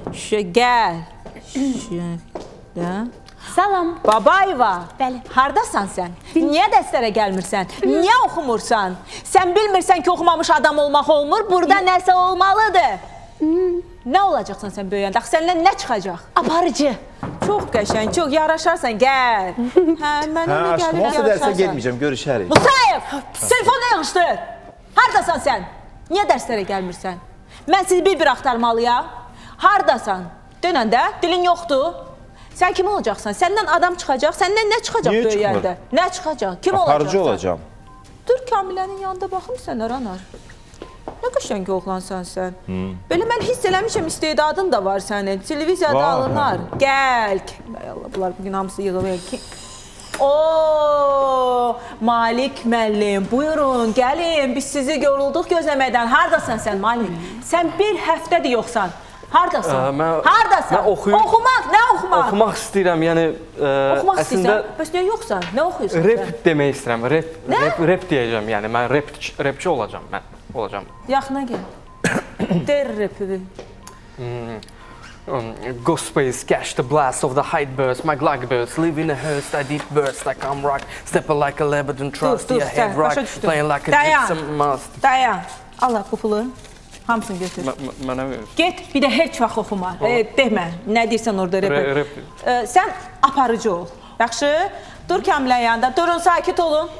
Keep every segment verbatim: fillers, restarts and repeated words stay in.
Şə, gəl. Şə, Salam. Babayeva. Bəli. Hardasan sən? Niyə dəstərə gəlmirsən? Niyə oxumursan? Sən bilmirsən ki, oxumamış adam olmaq olmur, burada nəsə olmalıdır. Nə olacaqsan sən böyüyəndə? Axı səndən nə çıxacaq? Aparıcı. Çox qəşəng, çox yaraşarsan, gəl. Hə, mən ona gəlib yaraşarsan. Dərsə getməyəcəm, görüşərik. Musayev, telefonu yığışdır. Hardasan sən? Niyə dərslərə gəlmirsən? Mən sizi bir-bir axtarmalıyam. Hardasan? Dönəndə, dilin yoxdur. Sən kim olacaqsan? Səndən adam çıxacaq, səndən nə çıxacaq böyüyəndə? Nə çıxacaq? Kim olacaqsan? Aparıcı olacam. Dur Kamilənin yanında baxım sən, Ranar. Nə qəşəng oğlansan sən. Belə mən hiss eləmişəm, istedadın da var sənin. Televiziyada alınar. Gəl. Allah, bunlar bugün hamısı yığılır. Ooo, Malik müəllim, buyurun, gəlin. Biz sizi yorulduq gözləmədən. Hardasan sən, Malik? Sən bir həftədir yoxsan. Hardasan? Hardasan? Oxumaq, nə oxumaq? Oxumaq istəyirəm, yəni... Oxumaq istəyirəm? Bəs niyə yoxsan? Nə oxuyursan? Rap demək istəyirəm, rap deyəcəm, yəni mən rapçi olacam, mən olacam. Yaxına gəl. Der rapi. Ghostface, catch the blast of the hide burst, my glug burst, live in a hearse, I deep burst, I come rock, step like a Lebanon trust, your head rock, playing like a gypsum must. Dayan, Allah bu pulu. Hamısını götür. Mənə verir. Get, bir də heç vaxt oxuma. Demə, nə deyirsən orada rap. Sən aparıcı ol. Yaxşı, dur Kamilə yanında. Durun, sakit olun.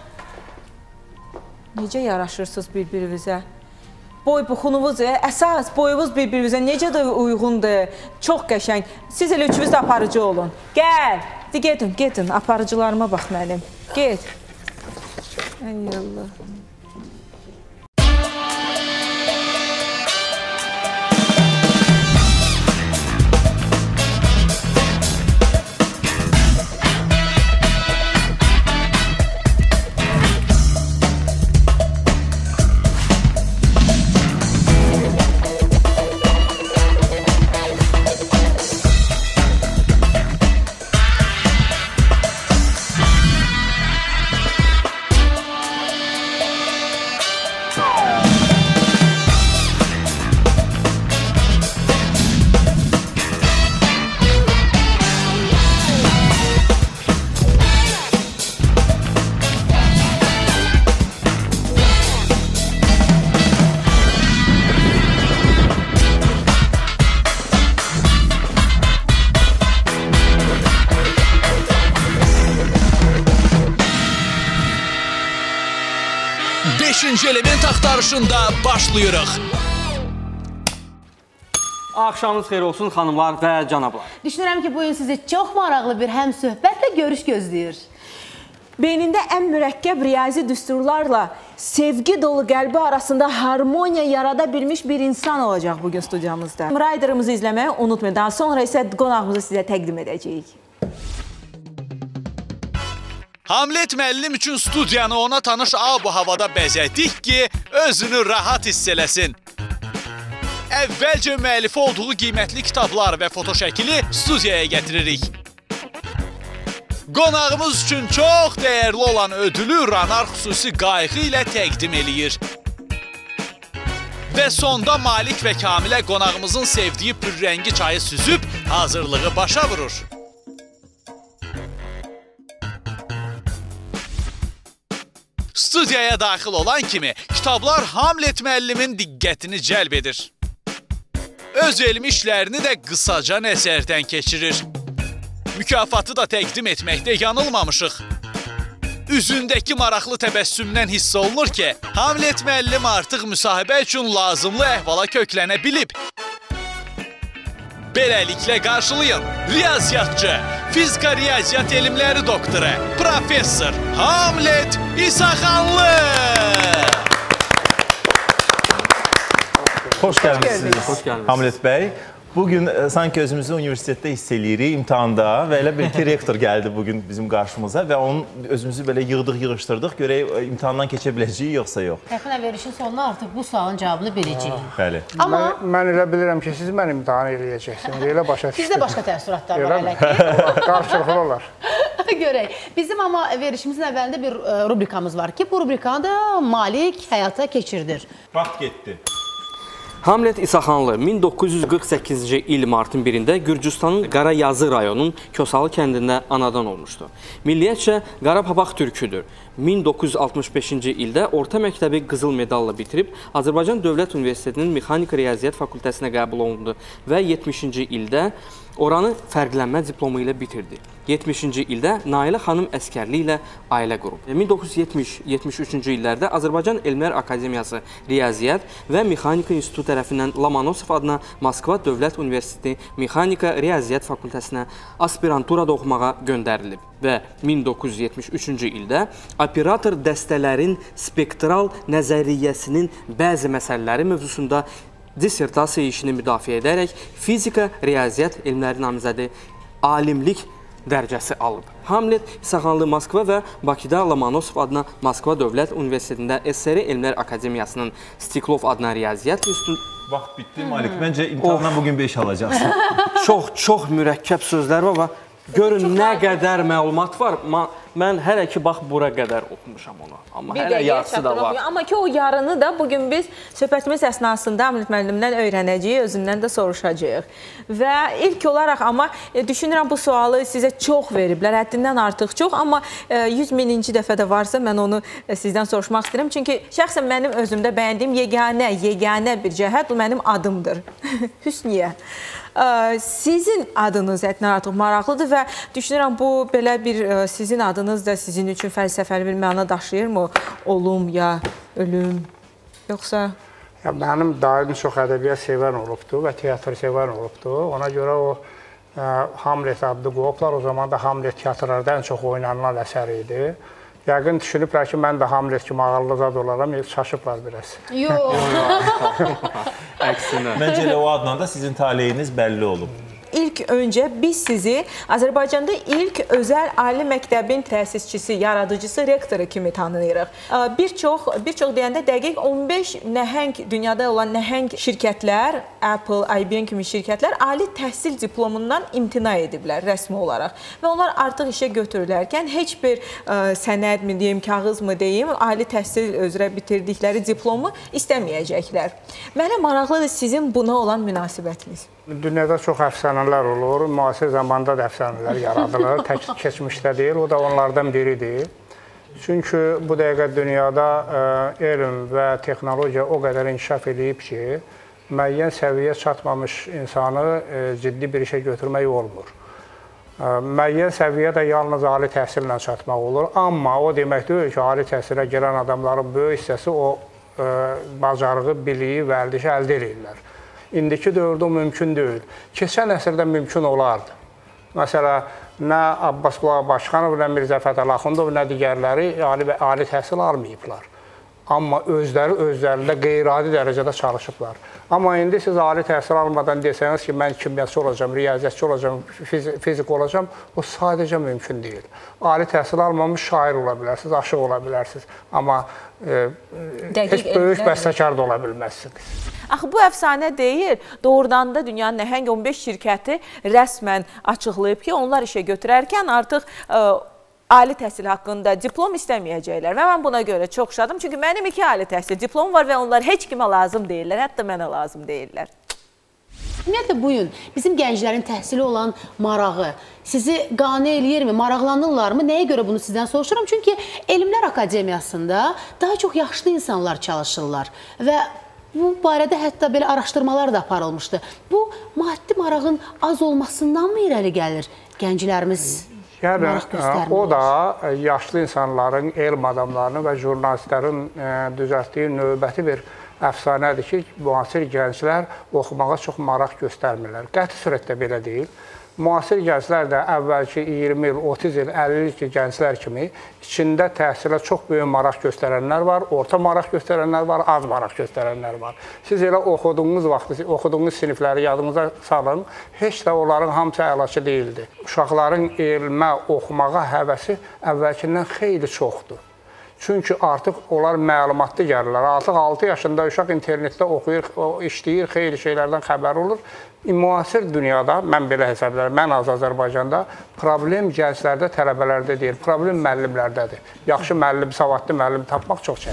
Necə yaraşırsınız bir-birinizə? Boy buxunuvuz, əsas boyunuz bir-birinizə necə də uyğundur. Çox qəşəng. Siz elə üçünüz də aparıcı olun. Gəl. Gedin, gedin. Aparıcılarıma bax mənim. Get. Ey Allah. beşinci element axtarışında başlayırıq. Axşamınız xeyir olsun xanımlar və cənablar. Düşünürəm ki, bugün sizi çox maraqlı bir həm söhbətlə görüş gözləyir. Beynində ən mürəkkəb riyazi düsturlarla sevgi dolu qəlbi arasında harmoniya yarada bilmiş bir insan olacaq bugün studiyamızda. Rider'ımızı izləməyi unutmayın. Daha sonra isə qonağımızı sizə təqdim edəcəyik. Hamlet müəllim üçün studiyanı ona tanış ab-u havada bəzədik ki, özünü rahat hiss eləsin. Əvvəlcə müəllifi olduğu qiymətli kitablar və fotoşəkili studiyaya gətiririk. Qonağımız üçün çox dəyərli olan ödülü Ranar xüsusi qayğı ilə təqdim eləyir. Və sonda Malik və Kamilə qonağımızın sevdiyi pürrəngi çayı süzüb hazırlığı başa vurur. Studiyaya daxil olan kimi kitablar Hamlet müəllimin diqqətini cəlb edir. Öz elmi işlərini də qısaca nəzərdən keçirir. Mükafatı da təqdim etməkdə yanılmamışıq. Üzündəki maraqlı təbəssümdən hiss olunur ki, Hamlet müəllim artıq müsahibə üçün lazımlı əhvala köklənə bilib. Beləliklə qarşılayın, riyaziyyatçı, fizika riyaziyyat elmləri doktoru, professor Hamlet İsaxanlı. Xoş gəlmişsiniz, Xoş gəlmişsiniz. Hamlet bəy. Bugün sanki özümüzü universitetdə hiss eləyirik, imtihanda və elə bil ki, rektor gəldi bugün bizim qarşımıza və onun özümüzü belə yığdıq, yığışdırdıq, görək imtihandan keçə biləcəyik yoxsa yox. Təxminə verişin sonuna artıq bu sualın cavabını biləcəyik. Bəli. Amma mən elə bilirəm ki, siz mən imtihan eləyəcəksiniz, elə başa düşdüm. Sizdə başqa təəssüratlar var hələ ki. Qarşılıqlı olar. Görək. Bizim amma verişimizin əvvəlində bir rubrikamız var ki, bu rubrikanı da Malik həyata keçirdir. Vaxt getdi. Hamlet İsaxanlı min doqquz yüz qırx səkkizinci il martın birində Gürcüstanın Qarayazı rayonunun Kosalı kəndində anadan olmuşdu. Milliyyətcə qara papaq türküdür. min doqquz yüz altmış beşinci ildə orta məktəbi qızıl medalla bitirib Azərbaycan Dövlət Universitetinin Mexanika Riyaziyyat Fakültəsinə qəbul olundu və yetmişinci ildə oranı fərqlənmə diplomu ilə bitirdi. yetmişinci ildə Nailə xanım əskərliyi ilə ailə qurub. min doqquz yüz yetmiş yetmiş üçüncü illərdə Azərbaycan Elmlər Akademiyası Riyaziyyat və Mexanika İnstitutu tərəfindən Lomonosov adına Moskva Dövlət Universiteti Mexanika Riyaziyyat Fakültəsinə aspiranturada oxumağa göndərilib və min doqquz yüz yetmiş üçüncü ildə operator dəstələrin spektral nəzəriyyəsinin bəzi məsələləri mövzusunda dissertasiya işini müdafiə edərək fizika, riyaziyyat elmləri namizədi alimlik dərəcəsi alıb. Hamlet İsaxanlı Moskva və Bakıda Lomonosov adına Moskva Dövlət Universitetində S S R Elmlər Akademiyasının Stiklov adına Riyaziyyat İnstitutu... Vaxt bitdi, Malik. Məncə imtahandan bugün beş alacaqsın. Çox, çox mürəkkəb sözlər var və görün nə qədər məlumat var. Mən hələ ki, bax, bura qədər oxumuşam onu. Amma hələ yarısı da var. Amma ki, o yarını da bugün biz söhbətimiz əsnasında Hamlet müəllimdən öyrənəcəyik, özündən də soruşacağıq. Və ilk olaraq, amma düşünürəm bu sualı sizə çox veriblər, həddindən artıq çox. Amma yüz mininci dəfədə varsa, mən onu sizdən soruşmaq istəyirəm. Çünki şəxsən mənim özümdə bəyəndiyim yeganə, yeganə bir cəhət mənim adımdır. Hüsniyə. Sizin adınız həddindən artıq maraqlıdır və düşünürəm bu belə bir sizin adınız da sizin üçün fəlsəfəli bir məna daşıyırmı? Olum ya ölüm, yoxsa? Ya, mənim daim çox ədəbiyyat sevən olubdur və teatr sevən olubdur. Ona görə o ə, Hamlet adlı qoyublar. O zaman da Hamlet teatrlarda ən çox oynanılan əsər idi. Yəqin düşünüblər ki, mən də Hamlet kimi ağırlı zad olaram, çaşıblar biraz. Yox. Əksinə. Məncə elə o adla da sizin taleyiniz bəlli olub. İlk öncə biz sizi Azərbaycanda ilk özəl ali məktəbin təsisçisi, yaradıcısı, rektoru kimi tanıyırıq. Bir çox, bir çox deyəndə dəqiq on beş nəhəng, dünyada olan nəhəng şirkətlər, Apple, I B M kimi şirkətlər ali təhsil diplomundan imtina ediblər rəsmi olaraq. Və onlar artıq işə götürülərkən heç bir ə, sənəd mi deyim, kağız mı deyim, ali təhsil üzrə bitirdikləri diplomu istəməyəcəklər. Mənə maraqlıdır sizin buna olan münasibətiniz. Dünyada çox əfsanələr olur, müasir zamanda da əfsanələr yaradılır, tək keçmişdə deyil, o da onlardan biridir. Çünki bu dəqiqə dünyada ə, elm və texnologiya o qədər inkişaf edib ki, müəyyən səviyyə çatmamış insanı ə, ciddi bir işə götürmək olmur. Ə, müəyyən səviyyə də yalnız ali təhsillə çatmaq olur, amma o demək deyil ki, ali təhsilə gələn adamların böyük hissəsi o ə, bacarığı, biliyi, vərdişi əldə edirlər. İndiki dövrdə o mümkün deyil. Keçən əsrdə mümkün olardı. Məsələn, nə Abbas Qulaq Başxanov, nə Mirzə Fətəli Axundov, nə digərləri ali, ali təhsil almayıblar. Amma özləri özlərində qeyri-adi dərəcədə çalışıblar. Amma indi siz ali təhsil almadan desəniz ki, mən kimyəçi olacam, riyaziyyatçı olacam, fizik olacam, o sadəcə mümkün deyil. Ali təhsil almamış şair ola bilərsiniz, aşıq ola bilərsiniz. Amma e, heç böyük bəstəkar da ola bilməzsiniz. Axı bu əfsanə deyil, doğrudan da dünyanın nəhəng on beş şirkəti rəsmən açıqlayıb ki, onlar işə götürərkən artıq ə, ali təhsil haqqında diplom istəməyəcəklər və mən buna görə çox şadım. Çünki mənim iki ali təhsil diplom var və onlar heç kimə lazım deyirlər, hətta mənə lazım deyirlər. Ümumiyyətlə, bugün bizim gənclərin təhsili olan marağı sizi qane eləyirmi, maraqlanırlarmı? Nəyə görə bunu sizdən soruşuram? Çünki Elmlər Akademiyasında daha çox yaşlı insanlar çalışırlar və bu barədə hətta belə araşdırmalar da aparılmışdı. Bu, maddi marağın az olmasından mı irəli gəlir gənclərimiz yəni, maraq göstərmir? O da yaşlı insanların, elm adamlarının və jurnalistlərin e, düzəltdiyi növbəti bir əfsanədir ki, müasir gənclər oxumağa çox maraq göstərmirlər. Qəti surətdə belə deyil. Müasir gənclər də əvvəlki iyirmi il, otuz il, əlli il gənclər kimi içində təhsilə çox böyük maraq göstərənlər var, orta maraq göstərənlər var, az maraq göstərənlər var. Siz elə oxuduğunuz vaxtı, oxuduğunuz sinifləri yadınıza salın, heç də onların hamısı əlaçı deyildi. Uşaqların elmə, oxumağa həvəsi əvvəlkindən xeyli çoxdur. Çünki artıq onlar məlumatlı gəlirlər. Artıq altı yaşında uşaq internetdə oxuyur, işləyir, xeyli şeylərdən xəbər olur. Müasir dünyada, mən belə hesablarım, mən az Azərbaycanda problem gənclərdə, tələbələrdə deyil, problem müəllimlərdədir. Yaxşı müəllim, savadlı müəllim tapmaq çox çətin.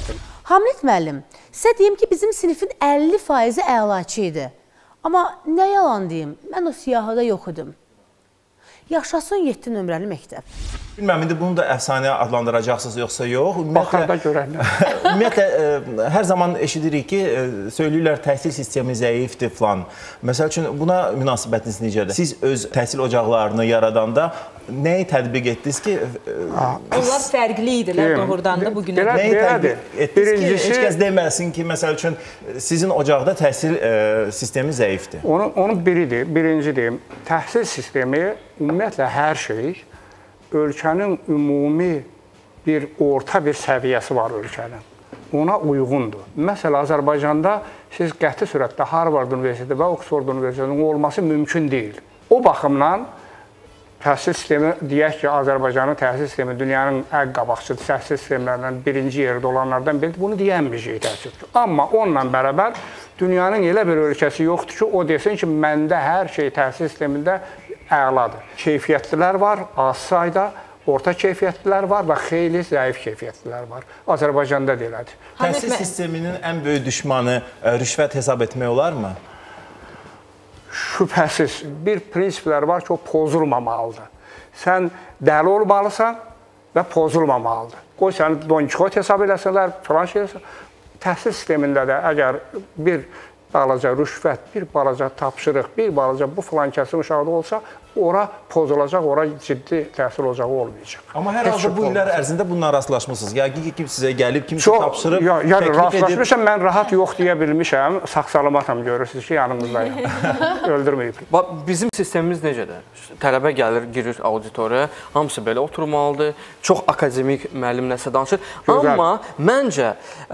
Hamlet müəllim, sizə deyim ki, bizim sinifin əlli faizi əlaçı idi. Amma nə yalan deyim, mən o siyahıda yox idim. Yaşasın yeddi nömrəli məktəb. Bilməm, indi bunu da əfsanəyə adlandıracaqsınız, yoxsa yox? Baxanda görəklər. Ümumiyyətlə, hər zaman eşidirik ki, söyləyirlər təhsil sistemi zəifdir filan. Məsəl üçün, buna münasibətiniz necədir? Siz öz təhsil ocaqlarını yaradanda nəyi tətbiq etdiniz ki? Onlar fərqli idilər doğrudan da bugünə. Nəyi tətbiq etdiniz ki, heç kəs deməsin ki, məsəl üçün, sizin ocaqda təhsil sistemi zəifdir? Onun biridir, birinci deyim, təhsil sistemi ümumiyyətlə hər şey, ölkənin ümumi bir orta bir səviyyəsi var ölkənin. Ona uyğundur. Məsələn, Azərbaycanda siz qəti sürətdə Harvard Universiteti və Oxford Universitetinin olması mümkün deyil. O baxımdan təhsil sistemi, deyək ki, Azərbaycanın təhsil sistemi dünyanın ən qabaqçı təhsil sistemlərindən birinci yerdə olanlardan biridir. Bunu deyənməyəcək təəssüf. Amma onunla bərabər dünyanın elə bir ölkəsi yoxdur ki, o desin ki, məndə hər şey təhsil sistemində əladır. Keyfiyyətlilər var, az sayda, orta keyfiyyətlilər var və xeyli zəif keyfiyyətlilər var. Azərbaycanda da elədir. Təhsil sisteminin ən böyük düşmanı rüşvət hesab etmək olarmı? Şübhəsiz. Bir prinsiplər var ki, o pozulmamalıdır. Sən dəli olmalısan və pozulmamalıdır. Qoy səni Don Kixot hesab eləsələr, falan şey eləsələr. Təhsil sistemində də əgər bir balaca rüşvət, bir balaca tapşırıq, bir balaca bu filan kəsim uşaqda olsa, ora pozulacaq, ora ciddi təhsil ocağı olmayacaq. Amma hər halda bu illər ərzində bununla rastlaşmışsınız. Yəni ki, kim sizə gəlib, kim sizə tapşırıb, təklif edib? Yəni, rastlaşmışam, mən rahat yox deyə bilmişəm, sağ-salamatam görürsünüz ki, yanımızdayım. Öldürməyib. Bizim sistemimiz necədir? Tələbə gəlir, girir auditoriya, hamısı belə oturmalıdır, çox akademik müəllim nəsə danışır. Amma məncə,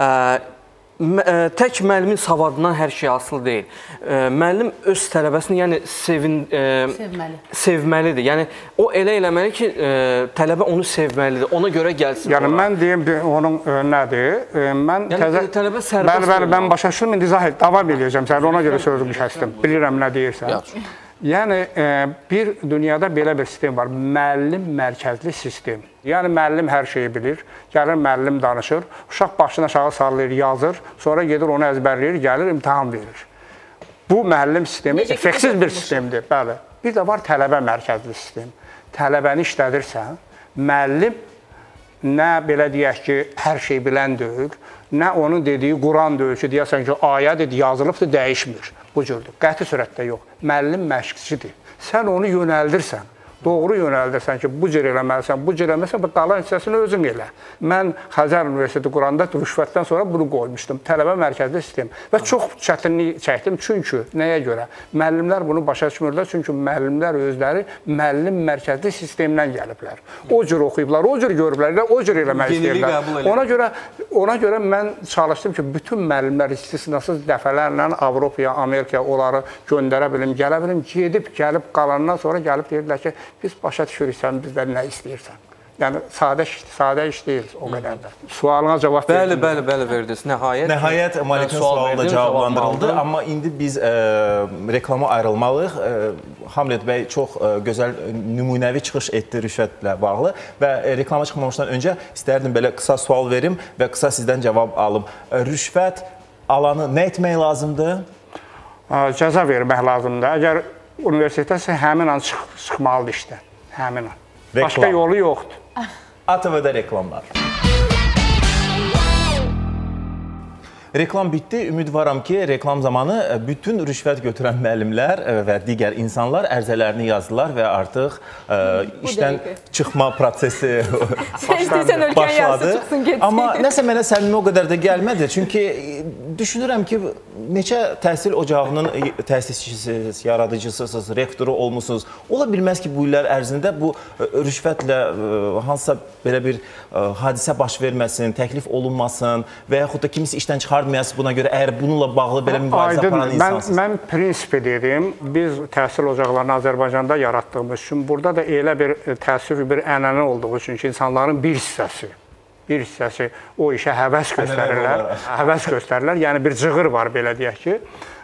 tək müəllimin savadından hər şey asılı deyil. Müəllim öz tələbəsini yəni sevin, Sevməli. sevməlidir. Yəni o elə eləməli ki, tələbə onu sevməlidir. Ona görə gəlsin. Yəni mən deyim onun nədir? Mən yəni, təzə tələbə sərbəst. Bəli, bəli, mən başa düşdüm, indi izah et, davam edəcəm sən. Ona görə sözümü kəsdim. Bilirəm nə deyirsən. Yəni bir dünyada belə bir sistem var. Müəllim mərkəzli sistem. Yəni müəllim hər şeyi bilir. Gəlir müəllim danışır. Uşaq başını aşağı sallayır, yazır. Sonra gedir onu əzbərləyir, gəlir imtahan verir. Bu müəllim sistemi effektsiz bir sistemdir. Bəli. Bir də var tələbə mərkəzli sistem. Tələbəni işlədirsən, müəllim nə belə deyək ki, hər şey bilən deyil, nə onun dediyi Quran deyil ki, deyəsən ki, ayədir, yazılıbdır, dəyişmir. Bu cürdür. Qəti sürətdə yox. Müəllim məşqçidir. Sən onu yönəldirsən. Doğru yönəldirsən ki, bu cür eləməlisən, bu cür eləməlisən, qalan hissəsini özün elə. Mən Xəzər Universiteti quranda rüşvətdən sonra bunu qoymuşdum. Tələbə mərkəzli sistem. Və çox çətinlik çəkdim. Çünki, nəyə görə? Müəllimlər bunu başa düşmürlər. Çünki müəllimlər özləri müəllim mərkəzli sistemdən gəliblər. O cür oxuyublar, o cür görüblər, o cür eləmək istəyirlər. Ona görə, ona görə mən çalışdım ki, bütün müəllimlər istisnasız dəfələrlə Avropaya, Amerikaya onları göndərə bilim, gələ bilim. Gedib, gəlib, qalandan sonra gəlib deyirlər ki, biz başa düşürük sən bizdən nə istəyirsən. Yəni, sadə, sadə iş deyil o qədər də. Sualına cavab verdiniz. Bəli, bəli, bəli verdiniz. Nəhayət, Nəhayət Malikin sualı da cavablandırıldı. Amma indi biz e, reklama ayrılmalıyıq. E, Hamlet bəy çox e, gözəl nümunəvi çıxış etdi rüşvətlə bağlı və e, reklama çıxmamışdan öncə istərdim belə qısa sual verim və qısa sizdən cavab alım. E, rüşvət alanı nə etmək lazımdır? E, cəza vermək lazımdır. Əgər universitetəsə həmin an çıx çıxmalıdır işdən. Həmin an. Reklam. Başqa yolu yoxdur. A T V-də reklamlar. Reklam bitdi. Ümidvaram ki, reklam zamanı bütün rüşvət götürən müəllimlər və digər insanlar ərizələrini yazdılar və artıq ə, işdən çıxma prosesi başladı. Amma nəsə mənə səmimi o qədər də gəlmədi. Çünki düşünürəm ki, neçə təhsil ocağının təsisçisiniz, yaradıcısısınız, rektoru olmusunuz. Ola bilməz ki, bu illər ərzində bu rüşvətlə hansısa belə bir hadisə baş verməsin, təklif olunmasın və yaxud da kimisi işdən çıxarmayasın buna görə, əgər bununla bağlı belə mübarizə aparan insansınız. Mən prinsipi dedim, biz təhsil ocaqlarını Azərbaycanda yaratdığımız üçün, burada da elə bir təəssüf, bir ənənə olduğu üçün ki, insanların bir hissəsi, bir hissəsi o işə həvəs göstərirlər, həvəs göstərirlər, yəni bir cığır var belə deyək ki,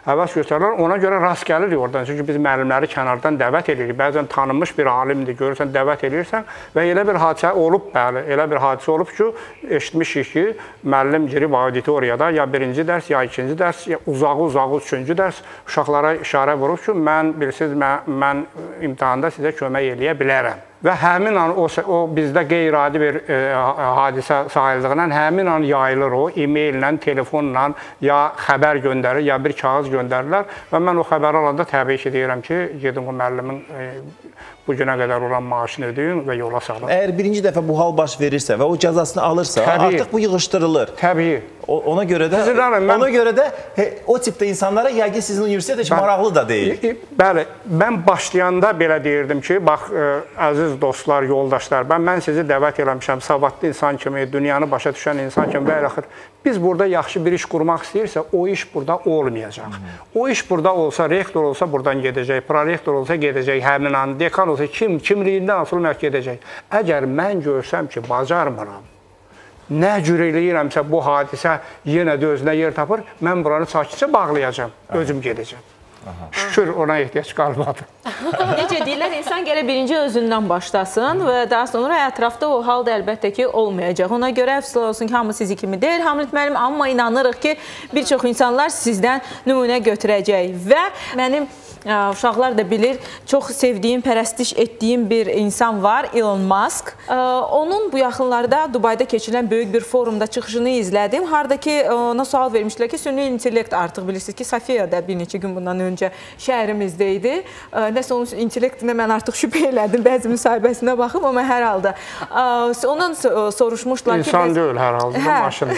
həvəs göstərirlər. Ona görə rast gəlirik oradan. Çünki biz müəllimləri kənardan dəvət edirik. Bəzən tanınmış bir alimdir, görürsən, dəvət edirsən və elə bir hadisə olub, bəli, elə bir hadisə olub ki, eşitmişik ki, müəllim girib auditoriyada ya birinci dərs, ya ikinci dərs, ya uzağı-uzağı üçüncü dərs uşaqlara işarə vurub ki, mən, bilirsiniz, mən, mən imtahanda sizə kömək eləyə bilərəm. Və həmin an o, o bizdə qeyri-adi bir e, hadisə sayıldığından həmin an yayılır o, e-maillə, telefonla ya xəbər göndərir, ya bir kağız göndərirlər və mən o xəbəri alanda təbii ki, deyirəm ki, gedin o müəllimin e, bu günə qədər olan maaşını ödəyin və yola salın. Əgər birinci dəfə bu hal baş verirsə və o cəzasını alırsa, təbii, artıq bu yığışdırılır. Təbii. O, ona görə də, Sizlərlə, mən... ona görə də he, o tipdə insanlara yəqin sizin universitet heç maraqlı da deyil. E, e, bəli, mən başlayanda belə deyirdim ki, bax, e, əziz dostlar, yoldaşlar, mən, mən sizi dəvət eləmişəm, savadlı insan kimi, dünyanı başa düşən insan kimi və əlaxır. Biz burada yaxşı bir iş qurmaq istəyirsə, o iş burada olmayacaq. O iş burada olsa, rektor olsa buradan gedəcək, prorektor olsa gedəcək, həmin an dekan olsa, kim, kimliyindən asılmayaq gedəcək. Əgər mən görsəm ki, bacarmıram, nə cür eləyirəmsə bu hadisə yenə də özünə yer tapır, mən buranı sakitcə bağlayacağım, özüm gedəcəm. Aha. Şükür ona ehtiyac qalmadı. Necə deyirlər, insan gələ birinci özündən başlasın və daha sonra ətrafda o hal da əlbəttə ki, olmayacaq. Ona görə əfsuslar olsun ki, hamı sizi kimi deyil, Hamlet müəllim, amma inanırıq ki, bir çox insanlar sizdən nümunə götürəcək və mənim uşaqlar da bilir, çox sevdiyim, pərəstiş etdiyim bir insan var, Elon Musk. Onun bu yaxınlarda Dubayda keçirilən böyük bir forumda çıxışını izlədim. Harada ki, ona sual vermişlər ki, süni intellekt artıq bilirsiniz ki, Sofiyada bir neçə gün bundan öncə şəhərimizdə idi. Nəsə onun intellektinə mən artıq şübhə elədim, bəzi müsahibəsinə baxıb, amma hər halda. Ondan soruşmuşlar ki... İnsan deyil, hər halda, maşın.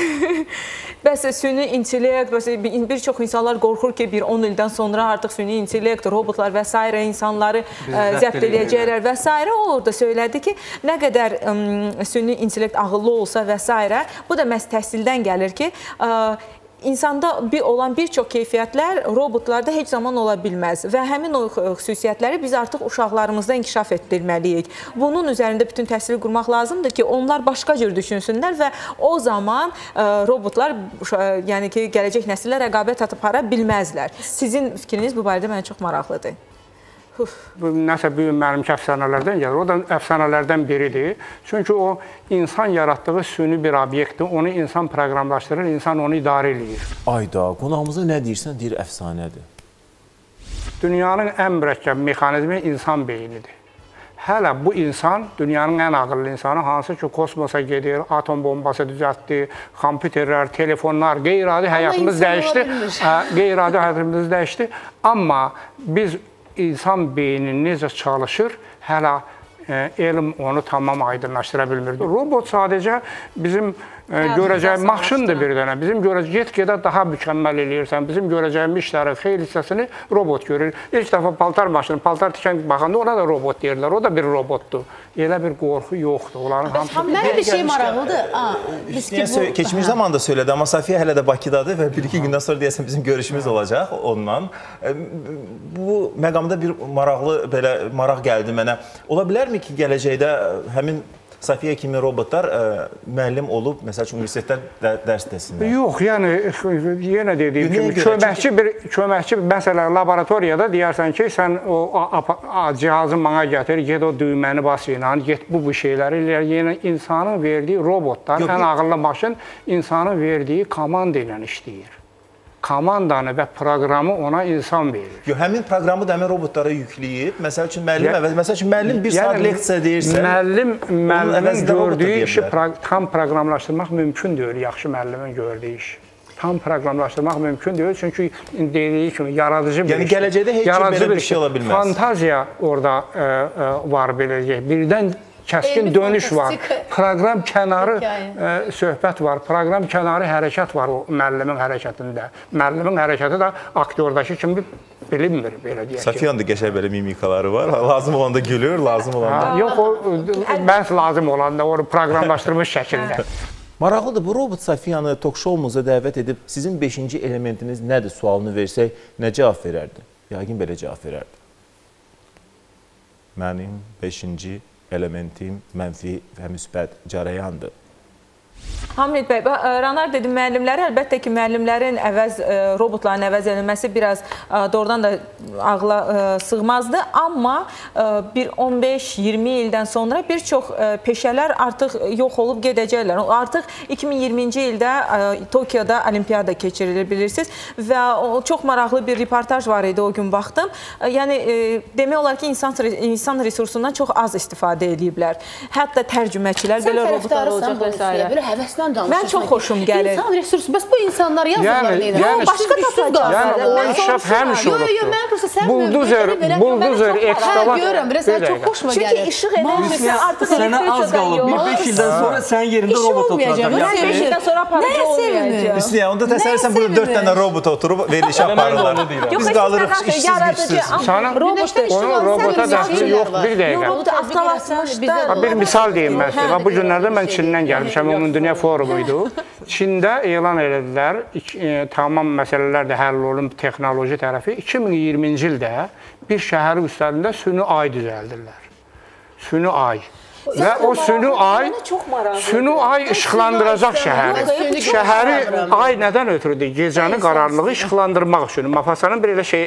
Bəs süni intellekt, bir çox insanlar qorxur ki, bir on ildən sonra artıq süni intellekt, robotlar və s. insanları zəbt eləyəcəklər və s. O orada söylədi ki, nə qədər süni intellekt ağıllı olsa və s. Bu da məhz təhsildən gəlir ki, İnsanda bir olan bir çox keyfiyyətlər robotlarda heç zaman ola bilməz və həmin o xüsusiyyətləri biz artıq uşaqlarımızda inkişaf etdirməliyik. Bunun üzərində bütün təhsili qurmaq lazımdır ki, onlar başqa cür düşünsünlər və o zaman robotlar, yəni ki, gələcək nəsillə rəqabət apara bilməzlər. Sizin fikriniz bu barədə mənə çox maraqlıdır. Bu nəsə büyük mənimki əfsanələrdən gəlir. O da əfsanələrdən biridir. Çünki o insan yaratdığı süni bir obyektdir. Onu insan proqramlaşdırır, insan onu idarə edir. Ayda, qonağımıza nə deyirsən, deyir əfsanədir. Dünyanın ən mürəkkəb mexanizmi insan beynidir. Hələ bu insan, dünyanın ən ağıllı insanı, hansı ki, kosmosa gedir, atom bombası düzəltdi, kompüterlər, telefonlar, qeyri-adi həyatımız dəyişdi. Qeyri-adi həyatımız dəyişdi. Amma biz İnsan beyninin necə çalışır, hələ e, elm onu tamam aydınlaşdıra bilmir. Robot sadəcə bizim e, görəcəyimiz maşındır bir dənə. Bizim görəcəyimiz, get-gedə daha mükəmməl eləyirsən. Bizim görəcəyimiz işlərin xeyli hissəsini robot görür. İlk dəfə paltar maşını, paltar tikən baxanda ona da robot deyirlər. O da bir robotdur. Elə bir qorxu yoxdur. Onların hamısı... Mənə bir şey maraqlıdır. Keçmiş zamanda söylədi, amma Safiyə hələ də Bakıdadır və bir-iki gündən sonra deyəsən bizim görüşümüz olacaq onunla. Bu məqamda bir maraqlı, belə maraq gəldi mənə. Ola bilərmi ki, gələcəkdə həmin Safiyə kimi robotlar ə, müəllim olub, məsəl üçün, universitetdə dərs desinlər? Yox, yəni, yenə dediyim kimi, köməkçi bir, köməkçi, məsələn, laboratoriyada deyərsən ki, sən o a, a, cihazı mənə gətir, get o düyməni bas ilə, get bu, bu şeyləri, yəni insanın verdiyi robotlar, Yox, ən ağıllı maşın, insanın verdiyi komanda ilə işləyir. Komandanı və proqramı ona insan verir. Yox, həmin proqramı da həmin robotlara yükləyib, məsəl üçün müəllim, əvəz, məsəl üçün müəllim bir saat yəni, leksiya deyirsə, müəllim, müəllimin gördüyü işi pro tam proqramlaşdırmaq mümkün deyil, yaxşı müəllimin gördüyü iş. Tam proqramlaşdırmaq mümkün deyil, çünki dediyi kimi yaradıcı bir yəni, işdir. Yəni, gələcəkdə heç kim belə bir şey ola bilməz. Fantaziya orada ə, ə, var, beləcək. Birdən kəskin Elmi dönüş var, proqram kənarı ə, söhbət var, proqram kənarı hərəkət var o müəllimin hərəkətində. Müəllimin hərəkəti də aktordakı kimi bilinmir, belə deyək ki. Safiyanın da qəşəng belə mimikaları var, lazım olanda gülür, lazım olanda... Ha, yox, o, məhz lazım olanda, onu proqramlaşdırmış şəkildə. Maraqlıdır, bu robot Safiyanı tok-şoumuza dəvət edib, sizin beşinci elementiniz nədir sualını versək, nə cavab verərdi? Yəqin belə cavab verərdi. Mənim beşinci elementim mənfi və müsbət cərəyandır. Hamid bəy, Ranar dedi, müəllimləri, əlbəttə ki, müəllimlərin əvəz, robotların əvəz edilməsi biraz doğrudan da ağla sığmazdı, amma bir on beş iyirmi ildən sonra bir çox peşələr artıq yox olub gedəcəklər. Artıq iki min iyirminci ildə Tokyoda olimpiyada keçirilir, bilirsiniz və çox maraqlı bir reportaj var idi, o gün baxdım. Yəni, demək olar ki, insan resursundan çox az istifadə ediblər. Hətta tərcüməçilər belə robotlar olacaq və s. Mən çox xoşum gəlir. İnsan resursu, bəs bu insanlar yazırlar neylə? Başqa tapacaq. Yəni, o inkişaf həmişə olubdur. Buldozer, buldozer, ekskavat. Hə, görürəm, biraz çox xoşuma gəlir. Çünki işıq enerjisi artıq sənə az qalıb. Bir beş ildən sonra sənin yerində robot oturacaq. Mən beş ildən sonra aparıcı olmayacaq. Hüsniyə, onda təsəvvürsən burada dörd dənə robot oturub veriliş aparırlar. Biz qalırıq işsiz gücsüz. Onun robota dəxli yox, bir dəqiqə. Robotu avtomatlaşdır. Bir misal deyim mən sizə. Bu günlərdə mən Çindən gəlmişəm, onun dünya forumuydu. Çində elan elədilər, tamam məsələlər də həll olunub texnoloji tərəfi. iki min iyirminci ildə bir şəhərin üstlərində süni ay düzəldirlər. Süni ay. Və o süni ay, süni ay işıqlandıracaq şəhəri. Şəhəri ay nədən ötürüdür? Gecəni qararlığı işıqlandırmaq üçün. Mafasanın bir elə şey,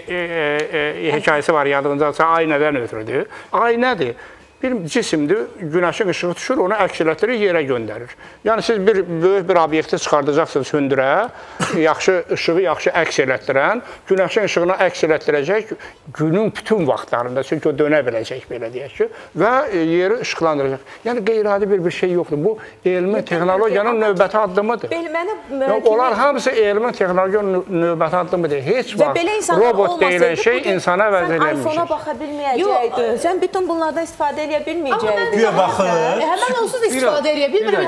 hekayəsi var, yadınızda, ay nədən ötürüdür? Ay nədir? Bir cisimdir, günəşin ışığı düşür, onu əks elətdirir, yerə göndərir. Yəni, siz bir böyük bir obyekti çıxardacaqsınız hündürə, yaxşı ışığı yaxşı əks elətdirən, günəşin ışığını əks elətdirəcək günün bütün vaxtlarında, çünki o dönə biləcək, belə deyək ki, və yeri işıqlandıracaq. Yəni, qeyri-adi bir bir şey yoxdur. Bu, elmi texnologiyanın növbəti addımıdır. Onlar hamısı elmi texnologiyanın növbəti addımıdır. Heç vaxt robot deyilən şey insana əvəz edilmişdir. Sən iPhone-a baxa bilməyəcəkdir. Sən bütün bunlardan istifadə edə bilməyəcəkdir. Güya baxır. Həmən onsuz istifadə edə bilmirəm.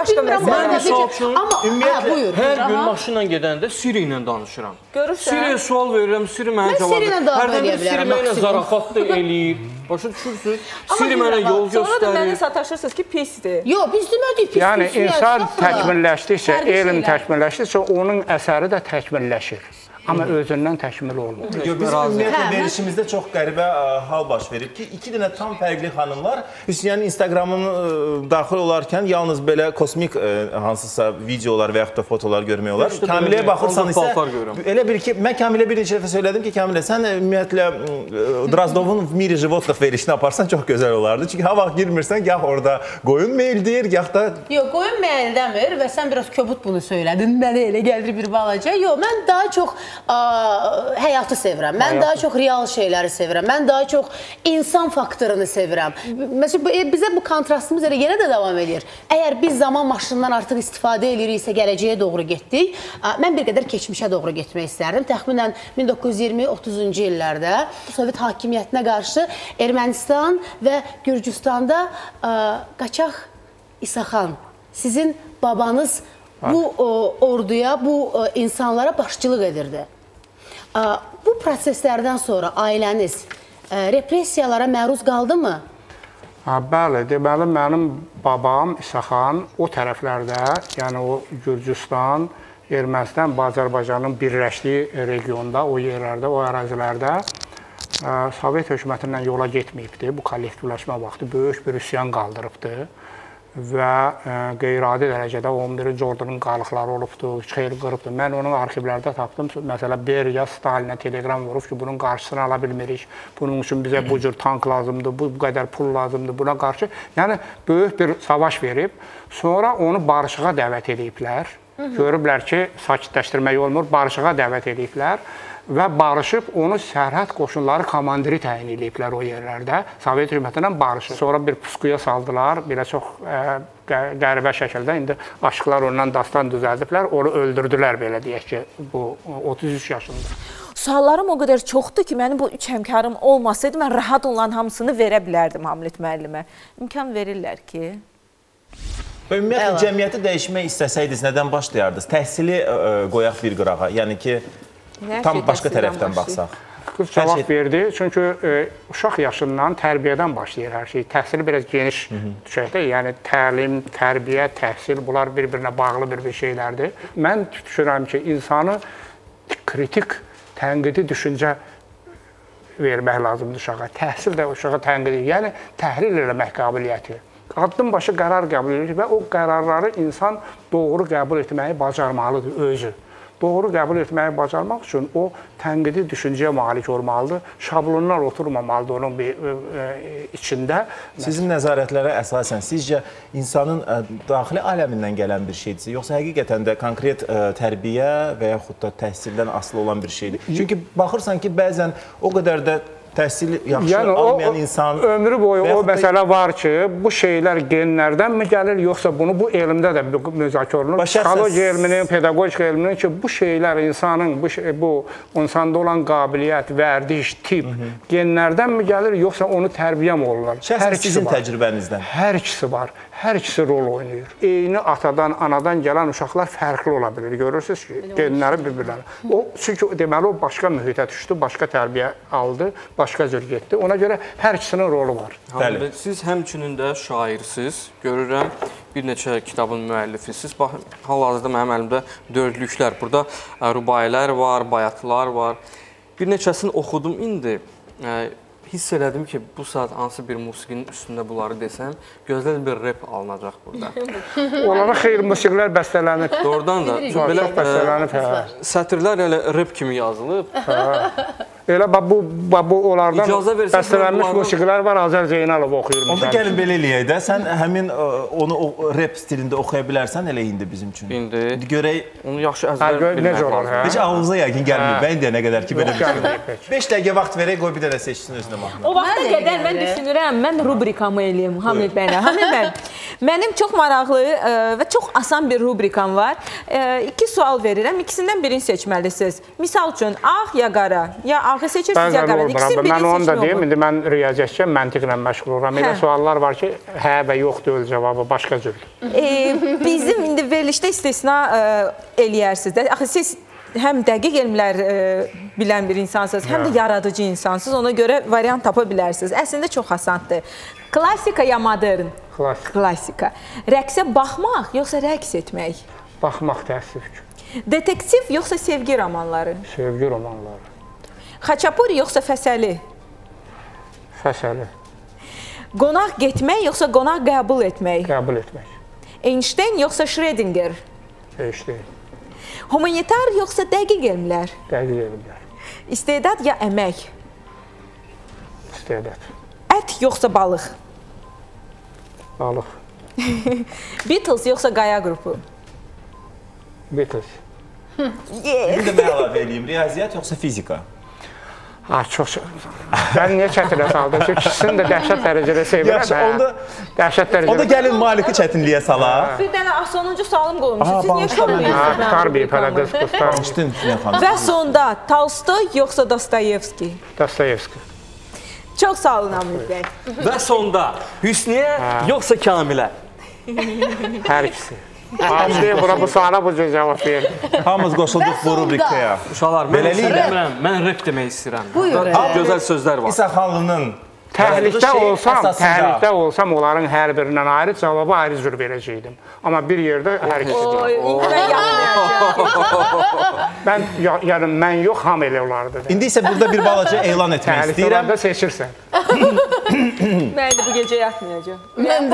Mən misal üçün, buyur. hər gün maşınla gedəndə Siri ilə danışıram. Görürsən. Siriyə sual verirəm, Siri mənə cavab verir. Hərdən bir Siri mənə zarafat da eləyir. Başa düşürsünüz? Siri mənə yol göstərir. Sonra da mənə sataşırsınız ki, pisdir. Yox, biz demədik pis. Yəni, insan təkmilləşdikcə, elm təkmilləşdikcə, onun əsəri də təkmilləşir. Amma özündən təkmil olmur. Bizim ümumiyyətlə verişimizdə çox qəribə hal baş verib ki, iki dənə tam fərqli xanımlar Hüsniyyənin Instagramını daxil olarkən yalnız belə kosmik hansısa videolar və yaxud da fotolar görmək olar. Kamiləyə baxırsan isə, elə bir ki, mən Kamilə bir neçə dəfə söylədim ki, Kamilə, sən ümumiyyətlə Drazdovun v miri животных verişini aparsan çox gözəl olardı. Çünki ha vaxt girmirsən, gah orada qoyun meyildir, gah da... Yox, qoyun meyil dəmir və sən biraz köbut bunu söylədin. Mənə elə gəlir bir balaca. Yox, mən daha çox həyatı sevirəm. Mən həyatı. Daha çox real şeyləri sevirəm. Mən daha çox insan faktorunu sevirəm. Məsələn, bizə bu kontrastımız elə yenə də davam edir. Əgər biz zaman maşından artıq istifadə ediriksə, gələcəyə doğru getdik, mən bir qədər keçmişə doğru getmək istərdim. Təxminən min doqquz yüz iyirmi otuzuncu illərdə Sovet hakimiyyətinə qarşı Ermənistan və Gürcüstanda qaçaq İsaxan, sizin babanız bu orduya, bu insanlara başçılıq edirdi. Bu proseslərdən sonra ailəniz repressiyalara məruz qaldımı? Bəli, deməli, mənim babam İsaxan o tərəflərdə, yəni o Gürcüstan, Ermənistan, Azərbaycanın birləşdiyi regionda, o yerlərdə, o ərazilərdə Sovet hökumətindən yola getməyibdir. Bu kollektivləşmə vaxtı böyük bir üsyan qaldırıbdır. Və qeyri-adi dərəcədə on birinci ordunun qalıqları olubdur, xeyli qırıbdır. Mən onun arxivlərdə tapdım. Məsələn, Beriya Stalinə telegram vurub ki, bunun qarşısını ala bilmirik. Bunun üçün bizə bu cür tank lazımdır, bu qədər pul lazımdır. Buna qarşı, yəni böyük bir savaş verib. Sonra onu barışığa dəvət ediblər. Görüblər ki, sakitləşdirmək olmur, barışığa dəvət ediblər. Və barışıb onu sərhəd qoşunları komandiri təyin ediblər o yerlərdə. Sovet hökumətindən barışıb. Sonra bir pusquya saldılar, belə çox qəribə şəkildə. İndi aşıqlar ondan dastan düzəldiblər, onu öldürdülər, belə deyək ki, bu otuz üç yaşında. Suallarım o qədər çoxdur ki, mənim bu üç həmkarım olmasaydı, mən rahat olan hamısını verə bilərdim Hamlet müəllimə. İmkan verirlər ki... Ümumiyyətlə, cəmiyyəti dəyişmək istəsəydiniz, nədən başlayardınız? Təhsili qoyaq bir qırağa, yəni ki... Tam başqa tərəfdən baxsaq. Qız cavab verdi, çünki uşaq yaşından tərbiyədən başlayır hər şey. Təhsili biraz geniş düşəkdə, yəni təlim, tərbiyə, təhsil, bunlar bir-birinə bağlı bir-bir şeylərdir. Mən düşünürəm ki, insanı kritik, tənqidi düşüncə vermək lazımdır uşağa. Təhsil də uşağa tənqidi, yəni təhlil eləmək qabiliyyəti. addım başı qərar qəbul edir və o qərarları insan doğru qəbul etməyi bacarmalıdır özü. Doğru qəbul etməyi bacarmaq üçün o tənqidi düşüncəyə malik olmalıdır. Şablonlar oturmamalıdır onun bir e, içində. Sizin nəzarətlərə əsasən sizcə insanın ə, daxili aləmindən gələn bir şeydirsə, yoxsa həqiqətən də konkret ə, tərbiyə və yaxud da təhsildən asılı olan bir şeydir? Çünki baxırsan ki, bəzən o qədər də təhsil yaxşı yəni, almayan o, insan... Ömrü boyu o məsələ da... var ki, bu şeylər genlərdən mi gəlir, yoxsa bunu bu elmdə də müzakirə olunur? Psixologiya elminin, pedagogika elminin ki, bu şeylər insanın, bu, bu insanda olan qabiliyyət, vərdiş, tip Hı -hı. genlərdən mi gəlir, yoxsa onu tərbiyə mi olunur? Şəhsən sizin var. Təcrübənizdən? Hər ikisi var. Hər ikisi rol oynayır. Eyni atadan, anadan gələn uşaqlar fərqli ola bilir. Görürsünüz ki, genləri bir-birləri. O, çünki deməli o başqa mühitə düşdü, başqa tərbiyə aldı, başqa cür getdi. Ona görə hər ikisinin rolu var. Bəli. Siz həmçinin də şairsiz. Görürəm, bir neçə kitabın müəllifisiz. Hal-hazırda mənim əlimdə dördlüklər. Burada rübayilər var, bayatılar var. Bir neçəsini oxudum indi. Hiss elədim ki, bu saat hansı bir musiqinin üstündə bunları desəm, gözlədim bir rap alınacaq burada. Onlara xeyir musiqilər bəstələnib. Doğrudan da. Belə bəstələnib. Sətirlər elə rap kimi yazılıb. Elə bu, bu onlardan bəstələnmiş musiqilər var, Azər Zeynalov oxuyur. Onda gəlin belə eləyək də, sən həmin onu o rap stilində oxuya bilərsən elə indi bizim üçün. İndi. Görək. Onu yaxşı əzbər bilmək lazım. Heç ağlınıza yəqin gəlmir, mən deyənə qədər ki, belə bir şey. beş dəqiqə vaxt verək, qoy bir dənə seçsin özünə mahnı. O vaxta qədər mən düşünürəm, mən rubrikamı eləyim Hamid bəylə. Hamid bəy, mənim çox maraqlı və çox asan bir rubrikam var. İki sual verirəm, ikisindən birini seçməlisiniz. Misal üçün, ağ ya qara, ya ağı seçirsiniz ya qara. İkisinin birini seçmək olur. Mən onu da deyim, indi mən riyaziyyatçı məntiqlə məşğul oluram. Elə suallar var ki, hə və yox deyil cavabı, başqa cür. Bizim indi verilişdə istisna eləyərsiniz də. Axı siz həm dəqiq elmlər e, bilən bir insansınız, həm də yaradıcı insansınız. Ona görə variant tapa bilərsiniz. Əslində çox asandır. Klassika ya modern? Klassika. Klassika. Rəqsə baxmaq, yoxsa rəqs etmək? Baxmaq təəssüf ki. Detektiv, yoxsa sevgi romanları? Sevgi romanları. Xaçapur, yoxsa fəsəli? Fəsəli. Qonaq getmək, yoxsa qonaq qəbul etmək? Qəbul etmək. Einstein, yoxsa Schrödinger? Einstein. Humanitar, yoxsa dəqiq elmlər? Dəqiq elmlər. İstedad ya əmək? İstedad. Ət, yoxsa balıq? Balıq. Beatles, yoxsa Qaya qrupu? Beatles. Bir də mən əlavə edeyim, riyaziyyat yoxsa fizika? Ha, çox şey. Mən niyə çətinə saldım? Çünki ikisini də dəhşət dərəcədə sevirəm. Yaxşı, onda, dəhşət dərəcədə. Onda gəlin Maliki çətinliyə salaq. Bir dənə sonuncu sualım qoymuşsunuz. Siz niyə sormuyorsunuz? Tutar bir pələ qız qıstar. Və sonda Tolstoy, yoxsa Dostoyevski? Dostoyevski. Çox sağ olun, Hamid bəy. Və sonda Hüsniyə, yoxsa Kamilə? Hər ikisi. Başlayın, bura bu suala bu cür cavab verir. Hamımız qoşulduq bu rubrikaya. Uşaqlar, mən istəyirəm, mən rap demək istəyirəm. Buyurun. Gözəl sözlər var. İsa xanlının Təhlükdə olsam, təhlükdə olsam onların hər birindən ayrı cavabı ayrı cür verəcəkdim. Amma bir yerdə hər ikisi. Oy, indi mən yanılmayacağım. Mən, yəni mən yox, ham elə olardı. İndi isə burada bir balaca elan etmək istəyirəm. Təhlükdə olanda seçirsən. Mən də bu gecə yatmayacağım. Mən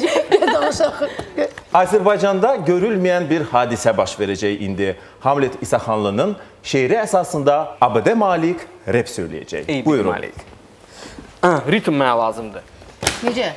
də. Azərbaycanda görülməyən bir hadisə baş verəcək indi. Hamlet İsaxanlının şeiri əsasında A B D Malik rap söyləyəcək. Buyurun. Ritm mənə lazımdır. Necə?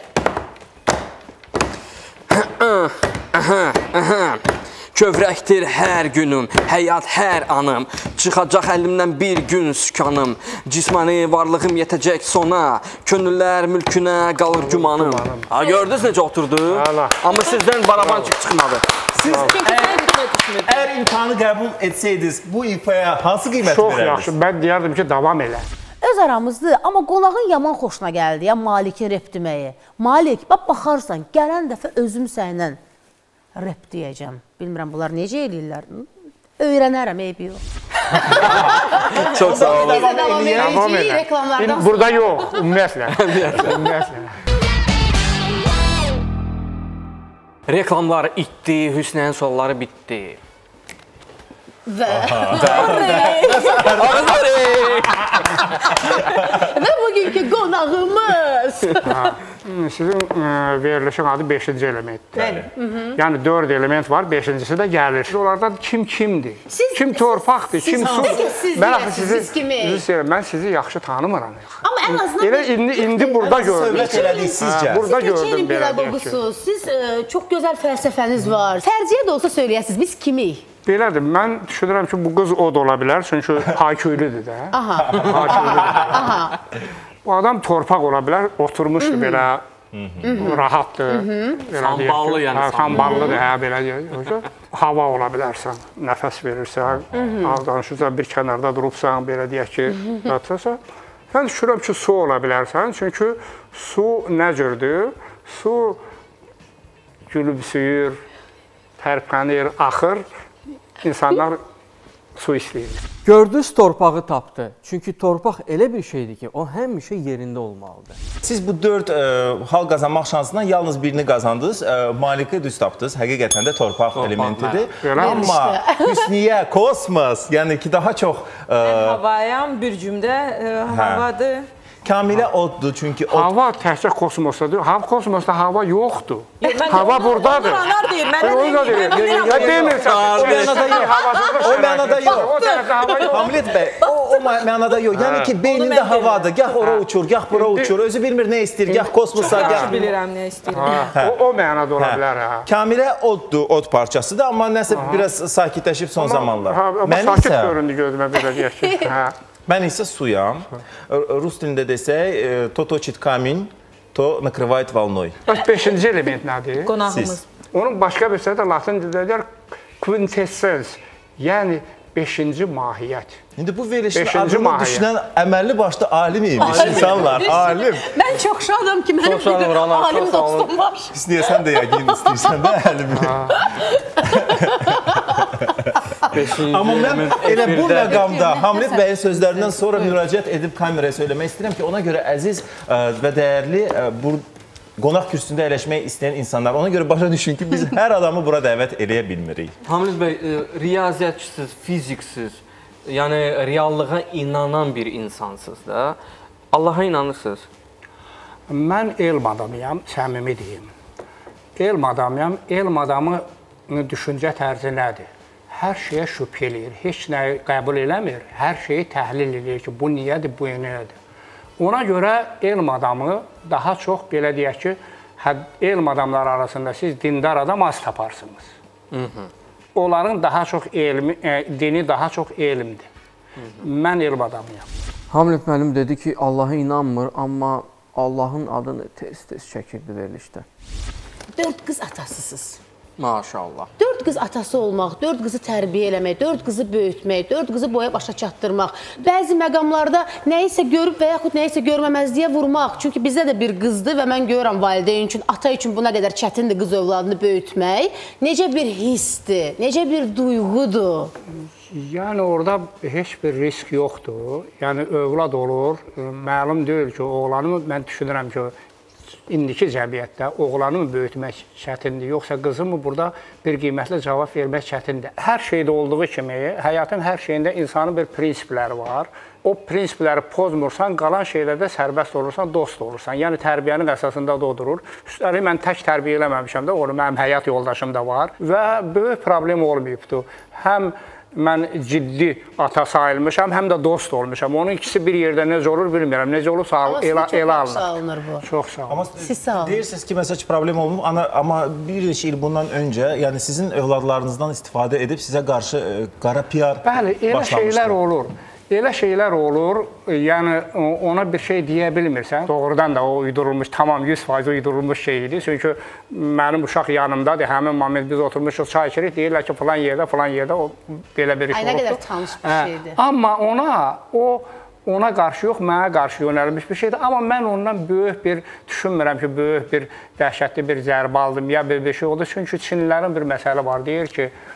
Kövrəkdir hər günüm, həyat hər anım, çıxacaq əlimdən bir gün sükanım, cismani varlığım yetəcək sona, könüllər mülkünə qalır gümanım. Ha, gördünüz necə oturdu? Amma sizdən baraban çıxmadı. Siz əgər imtihanı qəbul etsəydiniz, bu ifaya hansı qiymət verərdiniz? Çox yaxşı, mən deyərdim ki, davam elə. Öz aramızdır, amma qonağın yaman xoşuna gəldi ya Malikin rep deməyi. Malik, bax baxarsan, gələn dəfə özüm səndən rep deyəcəm. Bilmirəm, bunlar necə eləyirlər? Öyrənərəm, eybi yox. Çox sağ olun. Biz də davam edəcəyik reklamlardan sonra. Burada yox, ümumiyyətlə. Reklamlar itdi, Hüsnənin sualları bitdi. Və və bugünkü qonağımız Sizin verilişin adı beşinci elementdir. Yəni dörd element var, beşincisi də gəlir. Onlardan kim kimdir? Kim torpaqdır, kim su? Mən sizi yaxşı tanımıram. Amma ən azından indi burada gördüm. Söhbət elədik sizcə. Burada gördüm belə. Siz çox gözəl fəlsəfəniz var. Fərziyə də olsa söyləyəsiniz, biz kimik? Belədir, mən düşünürəm ki, bu qız o da ola bilər, çünki haköylüdür də. Aha. Bu adam torpaq ola bilər, oturmuşdur belə, rahatdır. Samballı yəni. Samballıdır, hə, belə deyək. Hava ola bilərsən, nəfəs verirsən, danışırsan, bir kənarda durubsan, belə deyək ki, yatırsan. Mən düşünürəm ki, su ola bilərsən, çünki su nə cürdür? Su gülümsüyür, tərpənir, axır. İnsanlar su istəyir. Gördünüz torpağı tapdı. Çünki torpaq elə bir şeydir ki, o həmişə yerində olmalıdır. Siz bu dörd e, hal qazanmaq şansından yalnız birini qazandınız. E, Maliki düz tapdınız. Həqiqətən də torpaq, torpaq elementidir. Amma Hüsniyə, kosmos, yəni ki, daha çox... E, havayam, bir cümdə e, havadır. Kamilə oddur, çünki od... Hava təhcə kosmosdadır. Hava kosmosda hava yoxdur. Hava buradadır. Onlar deyir, mənə deyir. Ya demirsən. O mənada yox. O tərəfdə hava yox. Hamlet bəy, o mənada yox. Yəni ki, beynində havadır. Gah ora uçur, gah bura uçur. Özü bilmir nə istəyir, gah kosmosa, gah... Çox bilirəm nə istəyirəm. O mənada ola bilər. Kamilə oddur, od parçasıdır. Amma nəsə biraz sakitləşib son zamanlar. Amma sakit göründü gözümə belə deyək ki. Mən isə suyam. Rus dilində desək, to toçit kamin, to nakryvayet volnoy. Beşinci element nədir? Qonağımız. Onun başqa bir sözü də latin dildə deyər quintessens, yəni beşinci mahiyyət. İndi bu verilişin adını düşünən əməlli başlı alim imiş insanlar, alim. Mən çox şadam ki, mənim bir alim dostum var. İstəyir, sən də yəqin istəyirsən də əlimi. Amma mən elə bu məqamda Hamlet bəyin sözlərindən sonra müraciət edib kameraya söyləmək istəyirəm ki, ona görə əziz və dəyərli bu qonaq kürsüsündə əyləşmək istəyən insanlar, ona görə başa düşün ki, biz hər adamı bura dəvət eləyə bilmirik. Hamlet bəy, riyaziyyatçısınız, fiziksiz, yəni reallığa inanan bir insansınız da. Allaha inanırsınız? Mən elm adamıyam, səmimi deyim. Elm adamıyam, elm adamı düşüncə tərzi nədir? Hər şeyə şübhə eləyir, heç nəyi qəbul eləmir, hər şeyi təhlil eləyir ki, bu niyyədir, bu niyyədir. Ona görə elm adamı daha çox, belə deyək ki, elm adamları arasında siz dindar adam az taparsınız. Onların daha çox elmi, dini daha çox elmdir. Mən elm adamıyam. Hamlet müəllim dedi ki, Allaha inanmır, amma Allahın adını tez-tez çəkirdi verilişdə. Dörd qız atasısınız. Maşallah. Dörd qız atası olmaq, dörd qızı tərbiyə eləmək, dörd qızı böyütmək, dörd qızı boya başa çatdırmaq, bəzi məqamlarda nəyisə görüb və yaxud nəyisə görməməzliyə vurmaq. Çünki bizdə də bir qızdır və mən görürəm valideyn üçün, ata üçün buna qədər çətindir qız övladını böyütmək. Necə bir hissdir, necə bir duyğudur. Yəni orada heç bir risk yoxdur. Yəni övlad olur, məlum deyil ki, oğlanı mən düşünürəm ki, indiki cəmiyyətdə oğlanı böyütmək çətindir, yoxsa qızımı burada bir qiymətli cavab vermək çətindir. Hər şeydə olduğu kimi, həyatın hər şeyində insanın bir prinsipləri var. O prinsipləri pozmursan, qalan şeylərdə sərbəst olursan, dost olursan. Yəni tərbiyənin əsasında da o durur. Üstəlik mən tək tərbiyə eləməmişəm də, onu mənim həyat yoldaşım da var və böyük problem olmayıbdır. Həm mən ciddi ata sayılmışam, həm də dost olmuşam. Onun ikisi bir yerdə necə olur bilmirəm. Necə olur, elə alınır. Sağ olunur bu. Çox sağ olun. Siz sağ olun. Deyirsiniz ki, məsəl ki, problem olmur, amma bir neçə il bundan öncə, yəni sizin övladlarınızdan istifadə edib sizə qarşı qara P R bəli, elə şeylər olur. Elə şeylər olur, yəni ona bir şey deyə bilmirsən. Doğrudan da o uydurulmuş, tamam yüz faiz uydurulmuş şey idi. Çünki mənim uşaq yanımdadır, həmin moment biz oturmuşuq, çay içirik, deyirlər ki, falan yerdə, falan yerdə o belə bir iş olubdur. Ay, nə qədər tanış bir şeydir. Amma ona, o ona qarşı yox, mənə qarşı yönəlmiş bir şeydir. Amma mən ondan böyük bir, düşünmürəm ki, böyük bir, dəhşətli bir zərbə aldım, ya bir bir şey oldu. Çünki Çinlilərin bir məsələ var, deyir ki,